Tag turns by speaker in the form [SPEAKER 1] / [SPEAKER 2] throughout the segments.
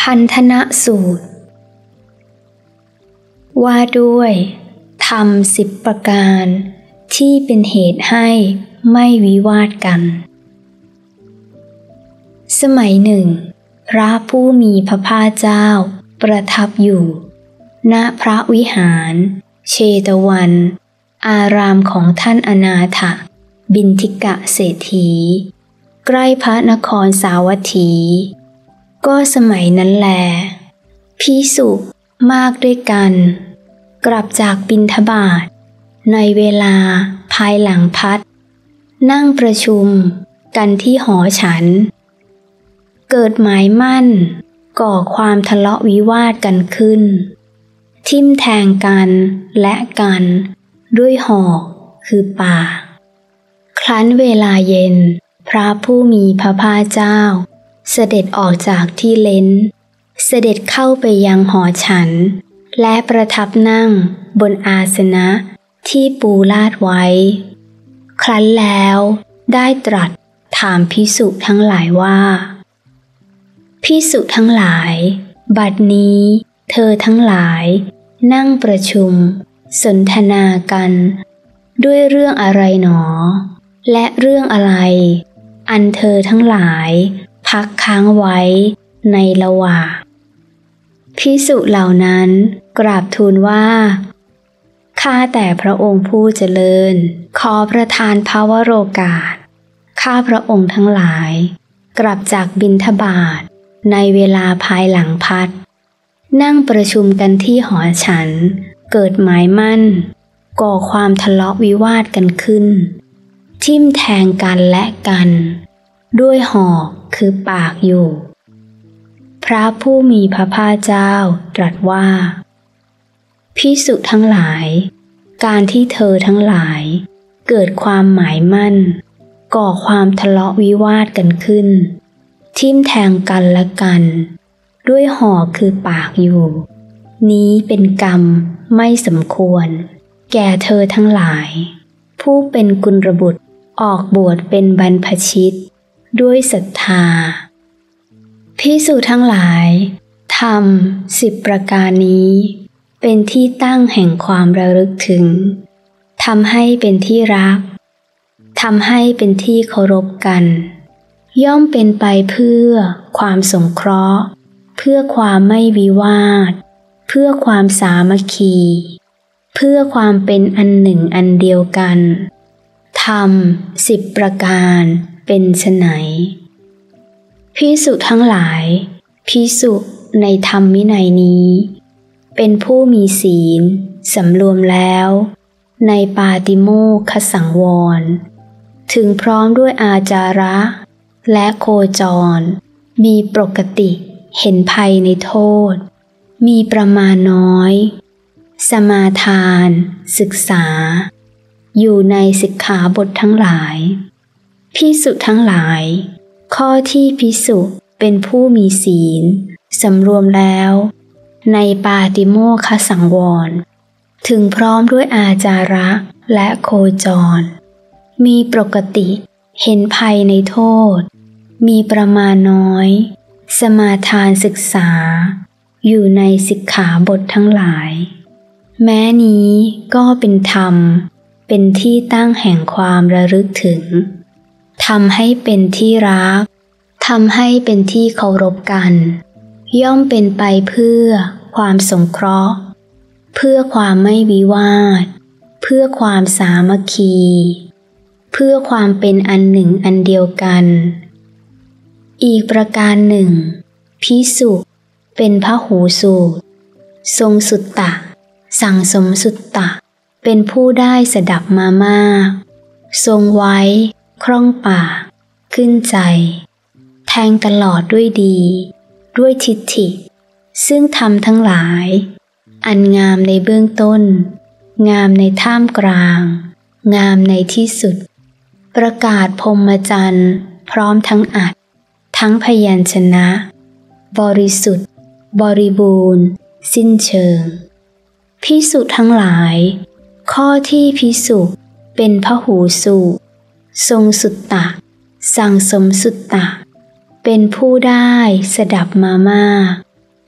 [SPEAKER 1] พันธนะสูตรว่าด้วยธรรม10 ประการที่เป็นเหตุให้ไม่วิวาทกันสมัยหนึ่งพระผู้มีพระภาคเจ้าประทับอยู่ณพระวิหารเชตวันอารามของท่านอนาถบิณฑิกเศรษฐีใกล้พระนครสาวัตถีก็สมัยนั้นแลภิกษุมากด้วยกันกลับจากบิณฑบาตในเวลาภายหลังพัดนั่งประชุมกันที่หอฉันเกิดหมายมั่นก่อความทะเลาะวิวาทกันขึ้นทิ่มแทงกันและกันด้วยหอกคือป่าครั้นเวลาเย็นพระผู้มีพระภาคเจ้าเสด็จออกจากที่เล้นเสด็จเข้าไปยังหอฉันและประทับนั่งบนอาสนะที่ปูลาดไว้ครั้นแล้วได้ตรัสถามภิกษุทั้งหลายว่าภิกษุทั้งหลายบัดนี้เธอทั้งหลายนั่งประชุมสนทนากันด้วยเรื่องอะไรหนอและเรื่องอะไรอันเธอทั้งหลายพักค้างไว้ในระหว่างภิกษุเหล่านั้นกราบทูลว่าข้าแต่พระองค์ผู้เจริญขอประทานภวโรกาสข้าพระองค์ทั้งหลายกลับจากบิณฑบาตในเวลาภายหลังพัดนั่งประชุมกันที่หอฉันเกิดหมายมั่นก่อความทะเลาะวิวาทกันขึ้นทิ่มแทงกันและกันด้วยหอกคือปากอยู่พระผู้มีพระภาคเจ้าตรัสว่าภิกษุทั้งหลายการที่เธอทั้งหลายเกิดความหมายมั่นก่อความทะเลาะวิวาทกันขึ้นทิ่มแทงกันและกันด้วยหอกคือปากอยู่นี้เป็นกรรมไม่สมควรแก่เธอทั้งหลายผู้เป็นกุลบุตรออกบวชเป็นบรรพชิตด้วยศรัทธาภิกษุทั้งหลายธรรม10 ประการนี้เป็นที่ตั้งแห่งความระลึกถึงทำให้เป็นที่รักทำให้เป็นที่เคารพกันย่อมเป็นไปเพื่อความสงเคราะห์เพื่อความไม่วิวาทเพื่อความสามัคคีเพื่อความเป็นอันหนึ่งอันเดียวกันธรรม10 ประการเป็นไฉนภิกษุทั้งหลายภิกษุในธรรมวินัยนี้เป็นผู้มีศีลสำรวมแล้วในปาติโมกขสังวรถึงพร้อมด้วยอาจาระและโคจรมีปกติเห็นภัยในโทษมีประมาณน้อยสมาทานศึกษาอยู่ในสิกขาบททั้งหลายภิกษุทั้งหลายข้อที่ภิกษุเป็นผู้มีศีลสำรวมแล้วในปาติโมกขสังวรถึงพร้อมด้วยอาจาระและโคจรมีปกติเห็นภัยในโทษมีประมาณน้อยสมาทานศึกษาอยู่ในสิกขาบททั้งหลายแม้นี้ก็เป็นธรรมเป็นที่ตั้งแห่งความระลึกถึงทำให้เป็นที่รักทำให้เป็นที่เคารพกันย่อมเป็นไปเพื่อความสงเคราะห์เพื่อความไม่วิวาทเพื่อความสามัคคีเพื่อความเป็นอันหนึ่งอันเดียวกันอีกประการหนึ่งภิกษุเป็นพหูสูตรทรงสุตตะสั่งสมสุตตะเป็นผู้ได้สดับมามากทรงไว้คล่องปากขึ้นใจแทงตลอดด้วยดีด้วยทิฏฐิซึ่งธรรมทั้งหลายอันงามในเบื้องต้นงามในท่ามกลางงามในที่สุดประกาศพรหมจรรย์พร้อมทั้งอัตถ์ทั้งพยัญชนะบริสุทธิ์บริบูรณ์สิ้นเชิงภิกษุทั้งหลายข้อที่ภิกษุเป็นพหูสูตรทรงสุตตะสั่งสมสุตตะ เป็นผู้ได้สดับมามาก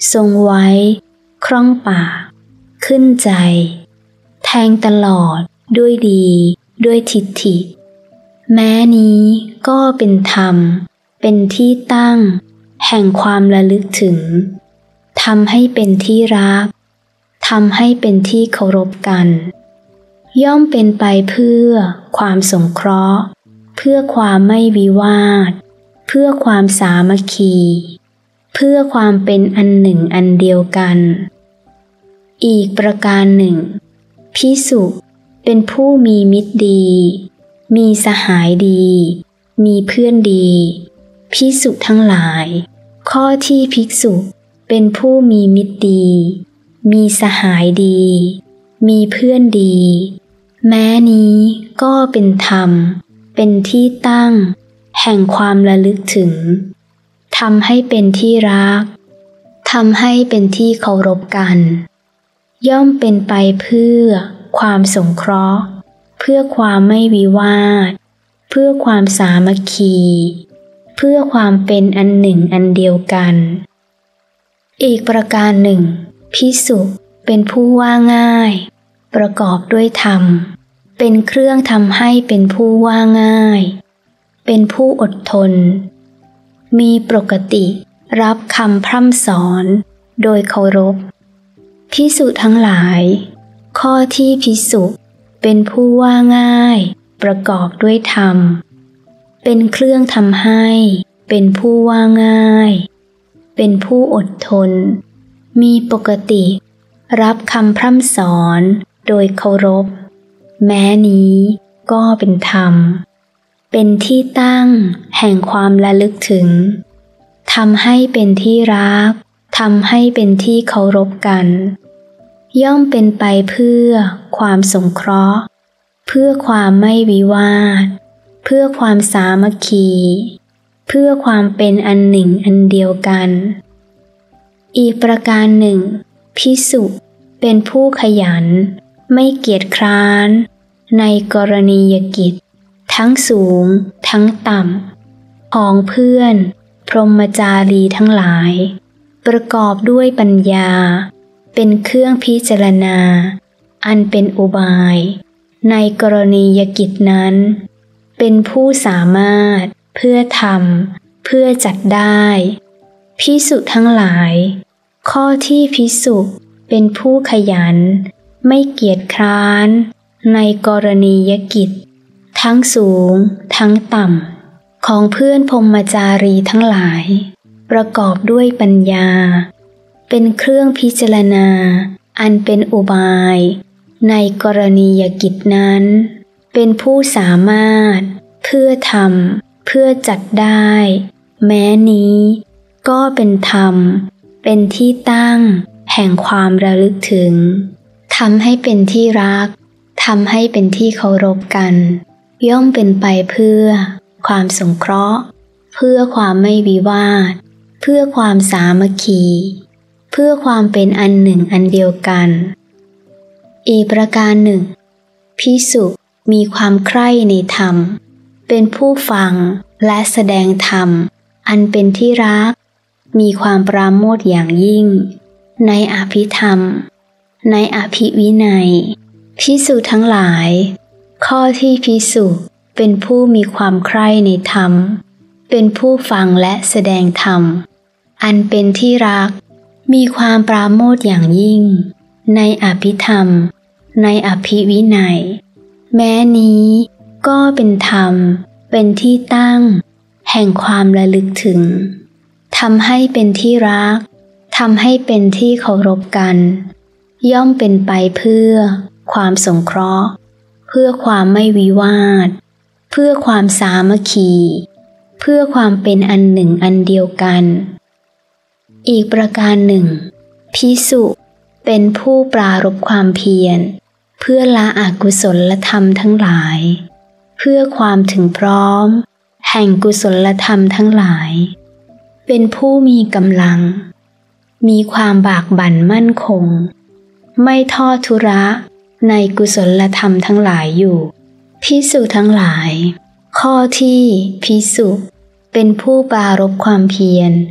[SPEAKER 1] ทรงไว้คล่องปากขึ้นใจแทงตลอดด้วยดีด้วยทิฏฐิแม้นี้ก็เป็นธรรมเป็นที่ตั้งแห่งความระลึกถึงทำให้เป็นที่รักทำให้เป็นที่เคารพกันย่อมเป็นไปเพื่อความสงเคราะห์เพื่อความไม่วิวาทเพื่อความสามัคคีเพื่อความเป็นอันหนึ่งอันเดียวกันอีกประการหนึ่งภิกษุเป็นผู้มีมิตรดีมีสหายดีมีเพื่อนดีภิกษุทั้งหลายข้อที่ภิกษุเป็นผู้มีมิตรดีมีสหายดีมีเพื่อนดีแม้นี้ก็เป็นธรรมเป็นที่ตั้งแห่งความระลึกถึงทำให้เป็นที่รักทำให้เป็นที่เคารพกันย่อมเป็นไปเพื่อความสงเคราะห์เพื่อความไม่วิวาทเพื่อความสามัคคีเพื่อความเป็นอันหนึ่งอันเดียวกันอีกประการหนึ่งภิกษุเป็นผู้ว่าง่ายประกอบด้วยธรรมเป็นเครื่องทำให้เป็นผู้ว่าง่ายเป็นผู้อดทนมีปกติรับคำพร่ำสอนโดยเคารพภิกษุทั้งหลายข้อที่ภิกษุเป็นผู้ว่าง่ายประกอบด้วยธรรมเป็นเครื่องทำให้เป็นผู้ว่าง่ายเป็นผู้อดทนมีปกติรับคำพร่ำสอนโดยเคารพแม้นี้ก็เป็นธรรมเป็นที่ตั้งแห่งความระลึกถึงทำให้เป็นที่รักทำให้เป็นที่เคารพกันย่อมเป็นไปเพื่อความสงเคราะห์เพื่อความไม่วิวาทเพื่อความสามัคคีเพื่อความเป็นอันหนึ่งอันเดียวกันอีกประการหนึ่งภิกษุเป็นผู้ขยันไม่เกียจคร้านในกรณียกิจทั้งสูงทั้งต่ำของเพื่อนพรหมจารีทั้งหลายประกอบด้วยปัญญาเป็นเครื่องพิจารณาอันเป็นอุบายในกรณียกิจนั้นเป็นผู้สามารถเพื่อทำเพื่อจัดได้ภิกษุทั้งหลายข้อที่ภิกษุเป็นผู้ขยันไม่เกียจคร้านในกรณียกิจทั้งสูงทั้งต่ำของเพื่อนพรหมจารีทั้งหลายประกอบด้วยปัญญาเป็นเครื่องพิจารณาอันเป็นอุบายในกรณียกิจนั้นเป็นผู้สามารถเพื่อทำเพื่อจัดได้แม้นี้ก็เป็นธรรมเป็นที่ตั้งแห่งความระลึกถึงทำให้เป็นที่รักทำให้เป็นที่เคารพกันย่อมเป็นไปเพื่อความสงเคราะห์เพื่อความไม่วิวาทเพื่อความสามัคคีเพื่อความเป็นอันหนึ่งอันเดียวกันอีกประการหนึ่งภิกษุมีความใคร่ในธรรมเป็นผู้ฟังและแสดงธรรมอันเป็นที่รักมีความปราโมทย์อย่างยิ่งในอภิธรรมในอภิวินัยภิกษุทั้งหลายข้อที่ภิกษุเป็นผู้มีความใคร่ในธรรมเป็นผู้ฟังและแสดงธรรมอันเป็นที่รักมีความปราโมทย์อย่างยิ่งในอภิธรรมในอภิวินัยแม้นี้ก็เป็นธรรมเป็นที่ตั้งแห่งความระลึกถึงทำให้เป็นที่รักทำให้เป็นที่เคารพกันย่อมเป็นไปเพื่อความสงเคราะห์เพื่อความไม่วิวาทเพื่อความสามัคคีเพื่อความเป็นอันหนึ่งอันเดียวกันอีกประการหนึ่งภิกษุเป็นผู้ปรารภความเพียรเพื่อละอกุศลธรรมทั้งหลายเพื่อความถึงพร้อมแห่งกุศลธรรมทั้งหลายเป็นผู้มีกำลังมีความบากบั่นมั่นคงไม่ทอดทุระในกุศลธรรมทั้งหลายอยู่ภิกษุทั้งหลายข้อที่ภิกษุเป็นผู้ปรารภความเพียรเพื่อ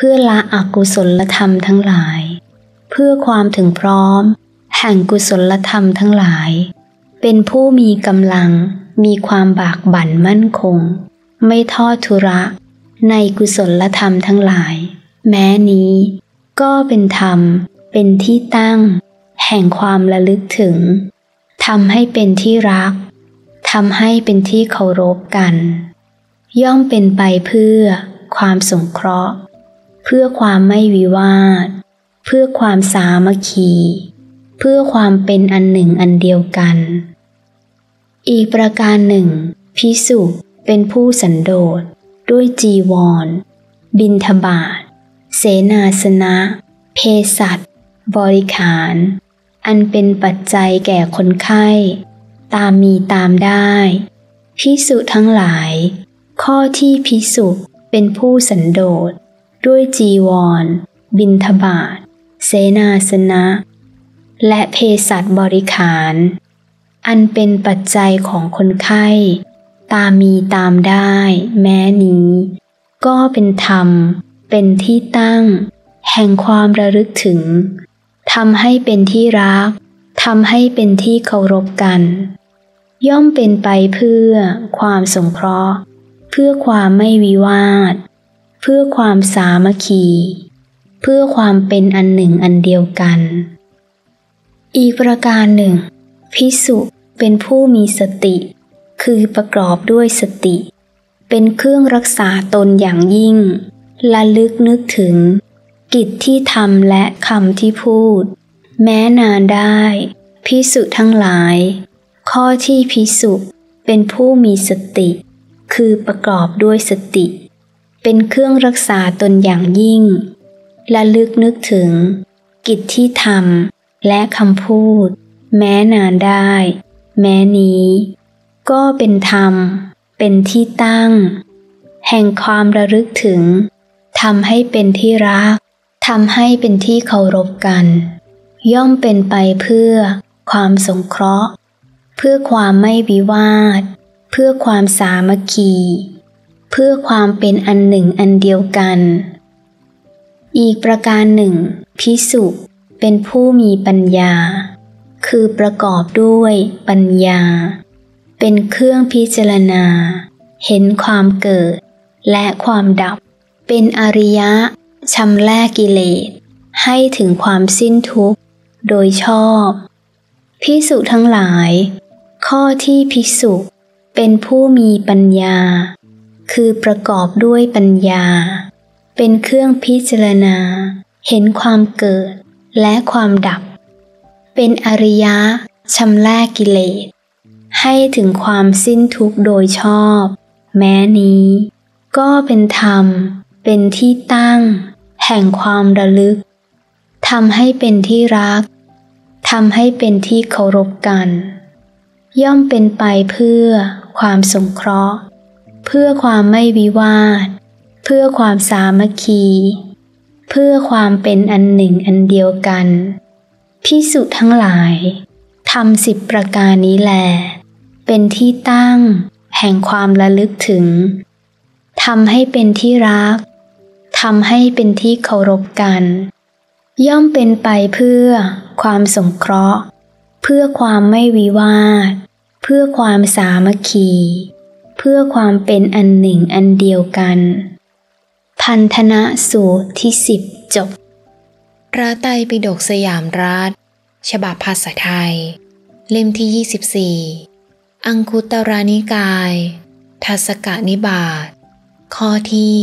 [SPEAKER 1] พื่อละอกุศลธรรมทั้งหลายเพื่อความถึงพร้อมแห่งกุศลธรรมทั้งหลายเป็นผู้มีกำลังมีความบากบั่นมั่นคงไม่ทอดทุระในกุศลธรรมทั้งหลายแม้นี้ก็เป็นธรรมเป็นที่ตั้งแห่งความระลึกถึงทำให้เป็นที่รักทำให้เป็นที่เคารพกันย่อมเป็นไปเพื่อความสงเคราะห์เพื่อความไม่วิวาทเพื่อความสามัคคีเพื่อความเป็นอันหนึ่งอันเดียวกันอีกประการหนึ่งภิกษุเป็นผู้สันโดษด้วยจีวรบิณฑบาตเสนาสนะเภสัชบริขารอันเป็นปัจจัยแก่คนไข้ตามมีตามได้ภิกษุทั้งหลายข้อที่ภิกษุเป็นผู้สันโดษด้วยจีวรบิณฑบาตเสนาสนะและเภสัชบริขารอันเป็นปัจจัยของคนไข้ตามมีตามได้แม้นี้ก็เป็นธรรมเป็นที่ตั้งแห่งความระลึกถึงทำให้เป็นที่รักทำให้เป็นที่เคารพกันย่อมเป็นไปเพื่อความสงเคราะห์เพื่อความไม่วิวาทเพื่อความสามัคคีเพื่อความเป็นอันหนึ่งอันเดียวกันอีกประการหนึ่งภิกษุเป็นผู้มีสติคือประกอบด้วยสติเป็นเครื่องรักษาตนอย่างยิ่งระลึกนึกถึงกิจที่ทำและคำที่พูดแม้นานได้ภิกษุทั้งหลายข้อที่ภิกษุเป็นผู้มีสติคือประกอบด้วยสติเป็นเครื่องรักษาตนอย่างยิ่งระลึกนึกถึงกิจที่ทำและคำพูดแม้นานได้แม้นี้ก็เป็นธรรมเป็นที่ตั้งแห่งความระลึกถึงทำให้เป็นที่รักทำให้เป็นที่เคารพกันย่อมเป็นไปเพื่อความสงเคราะห์เพื่อความไม่วิวาทเพื่อความสามัคคีเพื่อความเป็นอันหนึ่งอันเดียวกันอีกประการหนึ่งภิกษุเป็นผู้มีปัญญาคือประกอบด้วยปัญญาเป็นเครื่องพิจารณาเห็นความเกิดและความดับเป็นอริยะชำแรกกิเลสให้ถึงความสิ้นทุกข์โดยชอบภิกษุทั้งหลายข้อที่ภิกษุเป็นผู้มีปัญญาคือประกอบด้วยปัญญาเป็นเครื่องพิจารณาเห็นความเกิดและความดับเป็นอริยะชำแรกกิเลสให้ถึงความสิ้นทุกข์โดยชอบแม้นี้ก็เป็นธรรมเป็นที่ตั้งแห่งความระลึกทำให้เป็นที่รักทำให้เป็นที่เคารพกันย่อมเป็นไปเพื่อความสงเคราะห์เพื่อความไม่วิวาทเพื่อความสามัคคีเพื่อความเป็นอันหนึ่งอันเดียวกันภิกษุทั้งหลายทำ10ประการนี้แลเป็นที่ตั้งแห่งความระลึกถึงทำให้เป็นที่รักทำให้เป็นที่เคารพกันย่อมเป็นไปเพื่อความสงเคราะห์เพื่อความไม่วิวาทเพื่อความสามัคคีเพื่อความเป็นอันหนึ่งอันเดียวกันพันธนะสูตรที่10จบ
[SPEAKER 2] พระไตรปิฎกสยามรัฐฉบับภาษาไทยเล่มที่24อังคุตรนิกายทัสสกนิบาตข้อที่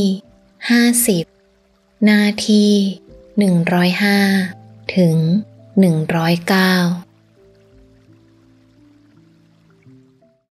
[SPEAKER 2] 50หน้าที่105ถึง109